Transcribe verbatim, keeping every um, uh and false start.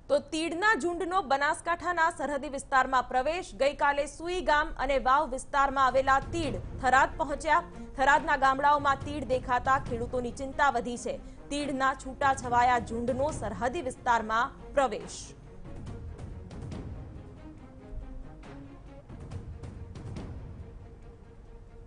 તો તીડના ઝુંડનો બનાસકાંઠાના સરહદી વિસ્તારમાં પ્રવેશ। ગઈકાલે સુઈ ગામ અને વાવ વિસ્તારમાં આવેલા તીડ થરાદ પહોંચ્યા। થરાદના ગામડાઓમાં તીડ દેખાતા ખેડૂતોની ચિંતા વધી છે। તીડના છૂટાછવાયા ઝુંડનો સરહદી વિસ્તારમાં પ્રવેશ।